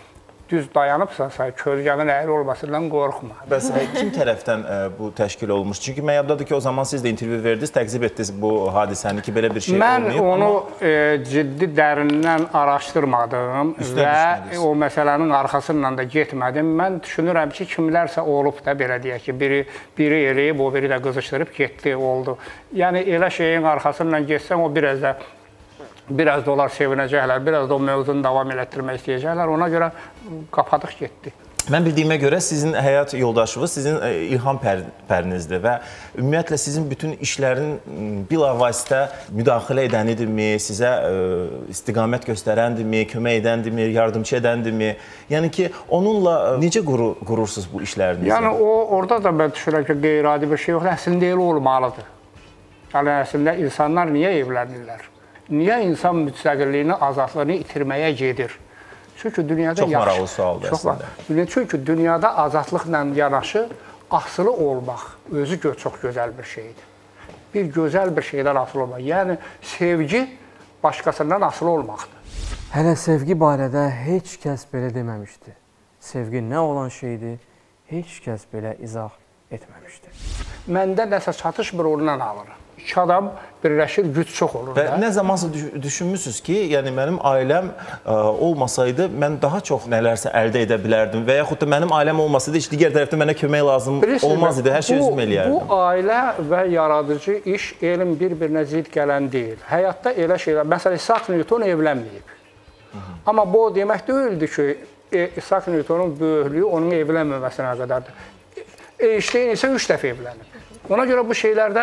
düz dayanıbsa, kölgənin əyri olmasından qorxma. Bəs kim tərəfdən bu təşkil olmuş? Çünki mən yaddadır ki, o zaman siz də intervyu verdiniz, təqzib etdiniz bu hadisəni ki, belə bir şey olmayıb. Mən onu ciddi dərindən araşdırmadım və o məsələnin arxasından da getmədim. Mən düşünürəm ki, kimlərsə olub da, belə deyək ki, biri eləyib, o biri də qızışdırıb getdi, oldu. Yəni, elə şeyin arxasından getsən, o biraz da biraz da onlar sevinəcəklər, biraz da o mövzunu davam elətdirmək istəyəcəklər. Ona görə qapadıq getdi. Mən bildiyimə görə sizin həyat yoldaşınız sizin ilham pərinizdir və ümumiyyətlə sizin bütün işlərin bilavasitə müdaxilə edənidirmi, sizə istiqamət göstərəndirmi, kömək edəndirmi, yardımçı edəndirmi? Yəni ki, onunla necə qurursunuz bu işlərinizi? Yəni, orada da mən düşünürəm ki, qeyri-adi bir şey yox, əslində elə olmalıdır. Yəni, əslində insanlar niyə evlənirlər? Niyə insan müstəqilliyini, azadlığını itirməyə gedir? Çünki dünyada çox maraqlı sualdır əslində. Çünki dünyada azadlıqla yanaşı asılı olmaq özü çox gözəl bir şeydir. Bir gözəl bir şeydən asılı olmaq. Yəni, sevgi başqasından asılı olmaqdır. Hələ sevgi barədə heç kəs belə deməmişdi. Sevgi nə olan şeydir, heç kəs belə izah etməmişdi. Məndə nəsə çatışmır, ondan alırım. İki adam birləşir, güc çox olur. Və nə zamansa düşünmürsünüz ki, yəni mənim ailəm olmasaydı, mən daha çox nələrsə əldə edə bilərdim və yaxud da mənim ailəm olmasaydı, heç digər tərəfdən mənə kömək lazım olmaz idi, hər şey özüm eləyərdim. Bu ailə və yaradıcı iş, elm bir-birinə zid gələn deyil. Həyatda elə şeylər, məsələn, İsaac Newton evlənməyib. Amma bu o demək deyildi ki, İsaac Newtonun böyüklüyü onun evlənməməsinə qədərdir. Einstein isə üç dəfə evlənib. Ona görə bu şeylərdə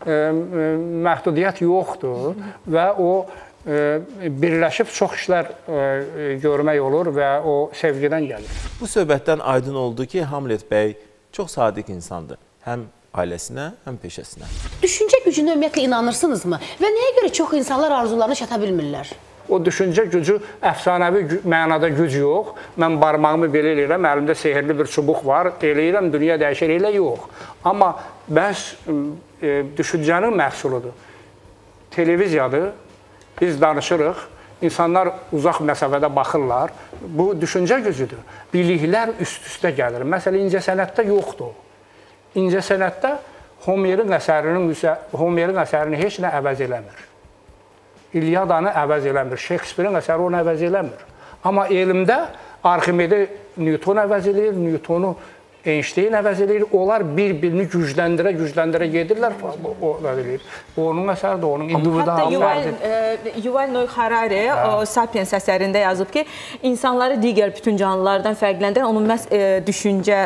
məhdudiyyət yoxdur və o birləşib çox işlər görmək olur və o sevgidən gəlir. Bu söhbətdən aydın oldu ki, Hamlet bəy çox sadiq insandır. Həm ailəsinə, həm peşəsinə. Düşüncə gücünə ümumiyyətlə inanırsınızmı? Və nəyə görə çox insanlar arzularına çata bilmirlər? O düşüncə gücü, əfsanəvi mənada güc yox. Mən barmağımı belə eləyirəm, əlimdə sehirli bir çubuq var, eləyirəm, dünya dəyişir, elə yox. Amma bəhs düşüncənin məhsuludur. Televiziyadır, biz danışırıq, insanlar uzaq məsafədə baxırlar. Bu düşüncə gücüdür. Biliklər üst-üstə gəlir. Məsələn, incəsənətdə yoxdur. İncəsənətdə Homerin əsərini heç nə əvəz eləmir. İlyadanı əvəz eləmir, Shakespeare'in əsəri onu əvəz eləmir. Amma elmdə Arximedi Newton əvəz eləyir, Newtonu Einstein əvəz eləyir. Onlar bir-birini gücləndirə, gücləndirə gedirlər. Onun əsəri də onun individual fərdidir. Hətta Yuval Noah Harari o Sapiens əsərində yazıb ki, insanları digər bütün canlılardan fərqləndirən onun məhz düşüncə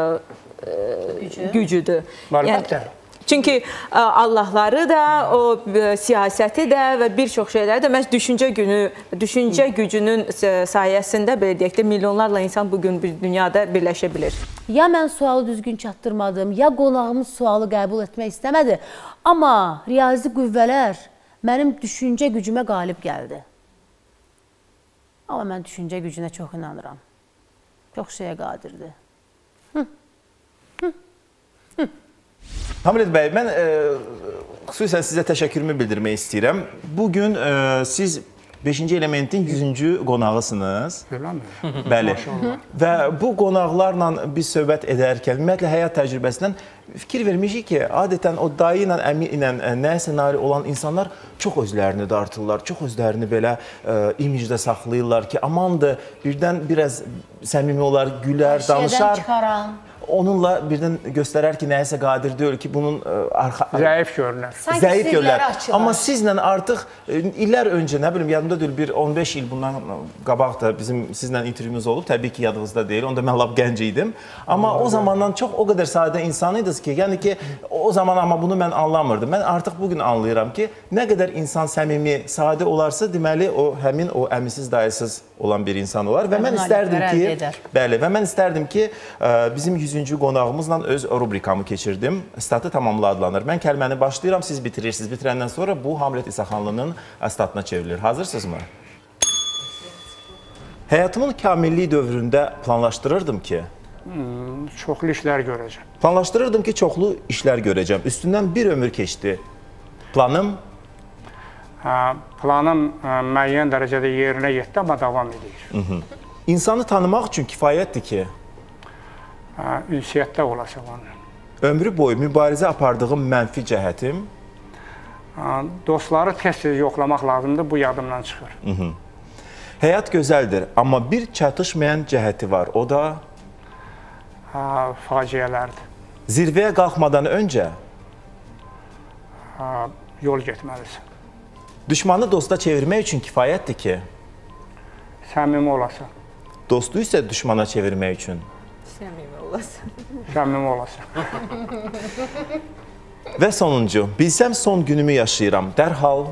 gücüdür. Əlbəttə. Çünki Allahları da, o siyasəti də və bir çox şeyləri də məhz düşüncə günü, düşüncə gücünün sayəsində belə deyək də milyonlarla insan bugün bir dünyada birləşə bilir. Ya mən sualı düzgün çatdırmadım, ya qonağımız sualı qəbul etmək istəmədi. Amma riyazi qüvvələr mənim düşüncə gücümə qalib gəldi. Amma mən düşüncə gücünə çox inanıram. Çox şeyə qadirdir. Hı. Hı. Hı. Hamlet bəy, mən e, xüsusən sizə təşəkkürümü bildirmək istəyirəm. Bugün e, siz beşinci elementin yüzüncü qonağısınız. Bəli. Və bu qonaqlarla biz söhbət edərkən, ümumiyyətlə həyat təcrübəsindən fikir vermişik ki, adətən o dayı ilə, əmi ilə nəyəsə nail olan insanlar çox özlərini dartırlar, çox özlərini belə e, imicdə saxlayırlar ki, amandır, birdən biraz səmimi olar, gülər, danışar. Onunla birdən göstərər ki, nəyəsə qadir deyil ki, bunun arxa... Zəif görünər. Zəif görünər. Amma sizlə artıq illər öncə, nə bilim, yadımda deyil, bir on beş il bundan qabaq da bizim sizlə intervyumuz olub. Təbii ki, yadınızda deyil. Onda mən lap gənc idim. Amma o zamandan çox o qədər sadə insan idiniz ki, yəni ki, o zaman amma bunu mən anlamırdım. Mən artıq bugün anlayıram ki, nə qədər insan səmimi, sadə olarsa, deməli, o həmin o əmisiz, dayısız olan bir insan olar. Və mən istərdim ki, bəli, və mən istərdim ki, bizim yüzüncü qonağımızla öz rubrikamı keçirdim. Statı tamamla adlanır. Mən kəlməni başlayıram, siz bitirirsiniz. Bitirəndən sonra bu Hamlet İsaxanlının statına çevrilir. Hazırsınızmı? Həyatımın kamillik dövründə planlaşdırırdım ki, hmm, çoxlu işlər görəcəm. Planlaşdırırdım ki, çoxlu işlər görəcəm. Üstündən bir ömür keçdi. Planım? Hə, planım ə, müəyyən dərəcədə yerinə yetdi, amma davam edir. Hı -hı. İnsanı tanımaq üçün kifayətdir ki, Hə, ünsiyyətdə olasan onunla. ömrü boyu mübarizə apardığım mənfi cəhətim, Hə, dostları tez-tez yoxlamaq lazımdır, bu yadımdan çıxır. həyat gözəldir, amma bir çatışmayan cəhəti var, o da Hə, faciələrdir. zirvəyə qalxmadan öncə Hə, yol getməlisən. düşmanı dosta çevirmək üçün kifayətdir ki, Səmimi olasan. dostu isə düşmana çevirmək üçün. Səmimi olasın. Səmimi olasan. Və sonuncu, bilsəm son günümü yaşayıram, dərhal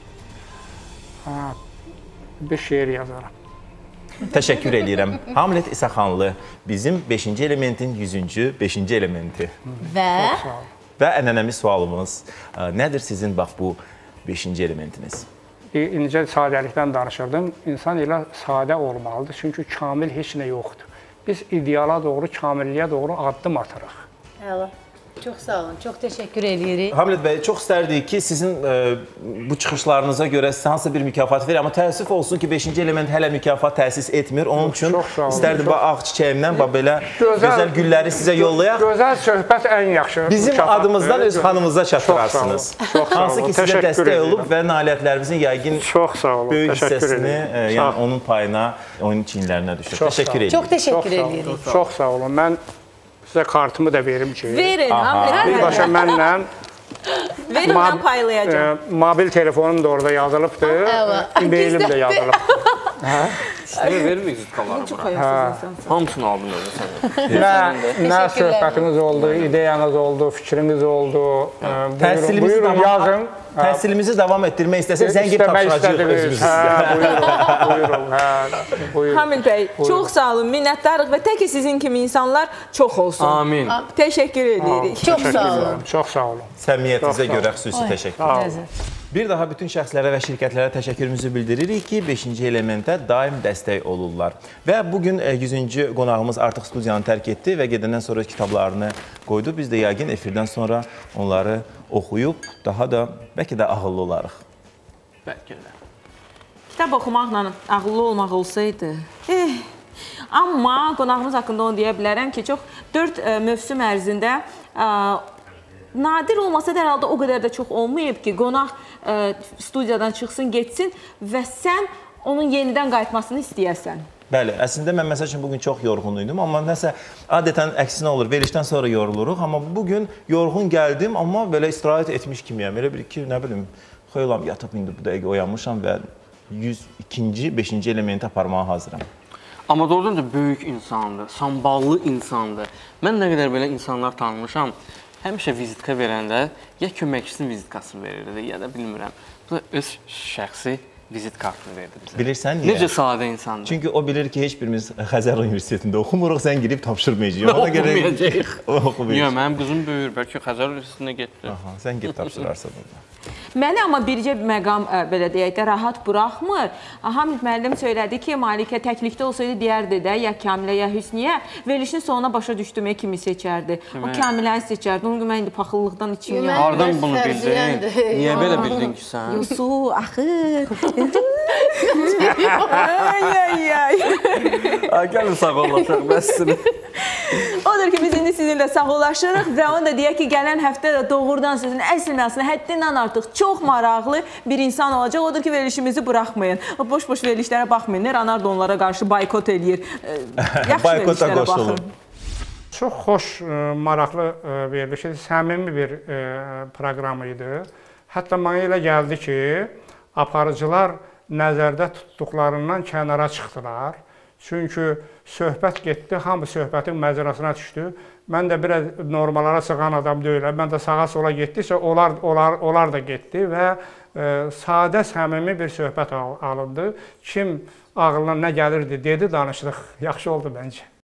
Bir şeir yazaram. təşəkkür edirəm. Hamlet İsaxanlı, bizim beşinci elementin yüzüncü, beşinci elementi. Və Və ənənəmi sualımız ə, nədir sizin bax bu beşinci elementiniz? İncə sadəlikdən danışırdım. İnsan elə sadə olmalıdır. Çünki kamil heç nə yoxdur. Biz ideala doğru, kamilliyə doğru addım atırıq. əla. Çox sağ olun. Çox təşəkkür edirik. Hamlet bəy, çox istərdik ki, sizin ə, bu çıxışlarınıza görə sizə hansısa bir mükafat verir, amma təəssüf olsun ki, beşinci element hələ mükafat təsis etmir. Onun üçün Çox sağ olun. istərdim bu ağ çiçəyimdən belə Gözəl- gözəl gülləri sizə yollayaq. Gözəl söhbət ən yaxşı. Bizim mükafatdır. adımızdan öz xanımıza çatdırarsınız. Çox sağ olun. Hansı ki sizə Təşəkkür dəstək edirəm. olub və nailiyyətlərimizin yəqin Çox sağ olun. böyük Təşəkkür hissəsini, edirəm. ə, yəni onun payına, onun çiyinlərinə düşür. Çox sağ Təşəkkür olun. edirəm. Çox təşəkkür Çox sağ olun. edirik. Çox sağ olun. Mən sizə kartımı da verim ki, Verin, Hamlet. birbaşa mənlə Verin, mən paylayacağam. e, mobil telefonum da orada yazılıbdır, Əla. e-mailim də yazılıb. Sizə verir vizitkaları bura? Hamısını aldın öyle sən. Nə, nə Təşəkkürlər. söhbətiniz oldu, ideyanız oldu, fikriniz oldu. E, Buyurun, Təhsilimizi buyurun davam, yazın. təhsilimizi davam etdirmək istəsək zəng edib İstəmək tapşıracağıq istədiniz. özümüz. Hə, buyurun, buyurun, hə, buyurun. Hamid bəy, çox sağ olun, minnətdarıq və tək ki sizin kimi insanlar çox olsun. Amin. Təşəkkür edirik. Çox sağ olun. Çox sağ olun. Səmimiyyətinizə Çox sağ görə xüsusi təşəkkür. Bir daha bütün şəxslərə və şirkətlərə təşəkkürümüzü bildiririk ki, beşinci elementə daim dəstək olurlar. Və bugün yüzüncü qonağımız artıq studiyanı tərk etdi və gedəndən sonra kitablarını qoydu. Biz də yəqin efirdən sonra onları oxuyub, daha da bəlkə də ağıllı olarıq. Bəlkə də. Kitab oxumaqla ağıllı olmaq olsaydı. Eh, amma qonağımız haqqında onu deyə bilərəm ki, çox dörd mövsüm ərzində ə, nadir olmasa da hər halda o qədər də çox olmayıb ki, qonaq ə, studiyadan çıxsın, getsin və sən onun yenidən qayıtmasını istəyəsən. Bəli, əslində mən məsəl üçün bugün çox yorğun idim, amma nəsə adətən əksinə olur, verilişdən sonra yoruluruq, amma bugün yorğun gəldim, amma belə istirahət etmiş kimiyəm. Elə bir ki, nə bilim, xeylam yatıb indi bu dəqiqə oyanmışam və yüz ikinci, beşinci elementi aparmağa hazıram. Amma doğrudan da böyük insandır, samballı insandır. Mən nə qədər belə insanlar tanımışam, həmişə vizitka verəndə ya köməkçisinin vizitkasını verirdi, ya da bilmirəm. Bu da öz şəxsi vizit kartını verdi bizə. Bilirsən niyə? Necə sadə insandır. Çünki o bilir ki, heç birimiz Xəzər Universitetində oxumuruq, sən girib tapşırmayacaq. Oxumayacaq. Oxumayacaq. Yox, mənim qızım böyür, bəlkə Xəzər Universitetinə getdi. Aha, sən get tapşırarsan orada. Məni amma bircə məqam, ə, belə deyək də, rahat buraxmır. Hamid müəllim söylədi ki, Malikə təklikdə olsaydı deyərdi də, ya Kamilə, ya Hüsniyə, verilişin sonuna başa düşdüyümə kimi seçərdi. O Kamiləni seçərdi. Onun gün mən indi paxıllıqdan içim Yo, mən- yandı. Hardan bunu bildin? Fərziyyəndir. Niyə belə bildin ki sən? Yosu, axır. Ay, ay, ay. Gəlin sağollaşaq, bəssin. Odur ki, biz indi sizinlə sağollaşırıq və onu da deyək ki, gələn həftə də doğrudan sözün əsl mənasında həddindən artıq çox maraqlı bir insan olacaq. Odur ki, verilişimizi buraxmayın. Boş-boş verilişlərə baxmayın. Ronaldo onlara qarşı boykot eləyir. Yaxşı Boykota verilişlərə qoşulun. baxın. Çox xoş, e, maraqlı e, veriliş idi, səmimi bir e, proqram idi. Hətta mənə elə gəldi ki, aparıcılar nəzərdə tutduqlarından kənara çıxdılar. Çünki söhbət getdi, hamı söhbətin məcrasına düşdü. Mən də biraz normalara sığan adam deyiləm. Mən də sağa sola getdikcə onlar, onlar, onlar da getdi və e, sadə, səmimi bir söhbət al alındı. Kim ağlına nə gəlirdi dedi, danışdıq. Yaxşı oldu məncə.